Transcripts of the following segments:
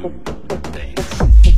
but dance.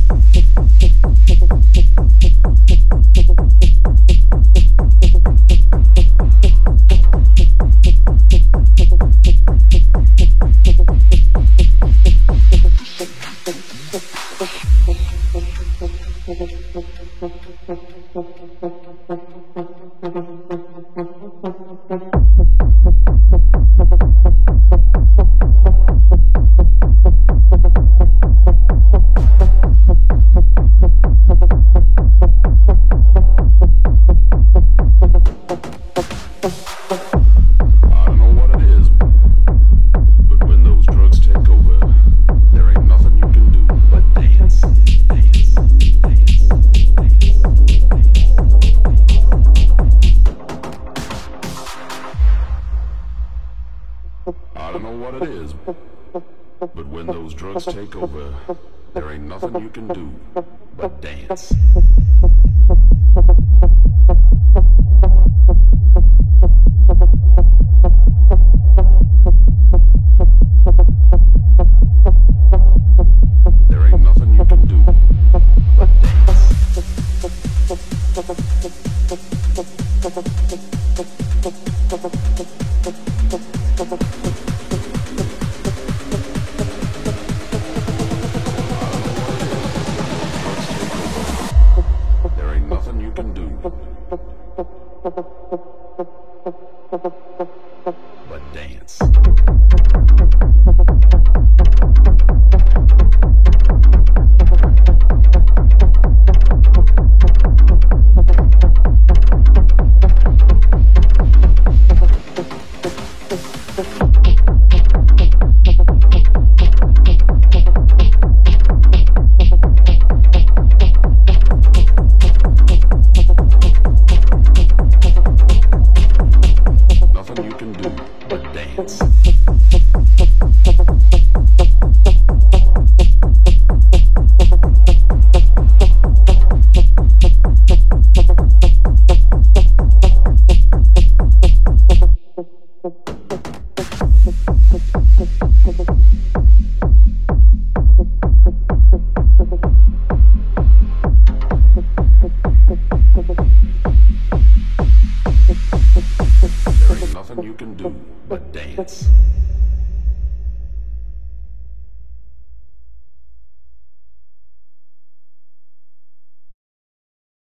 I don't know what it is, but when those drugs take over, there ain't nothing you can do but dance. There ain't nothing you can do but dance. There ain't nothing you can do.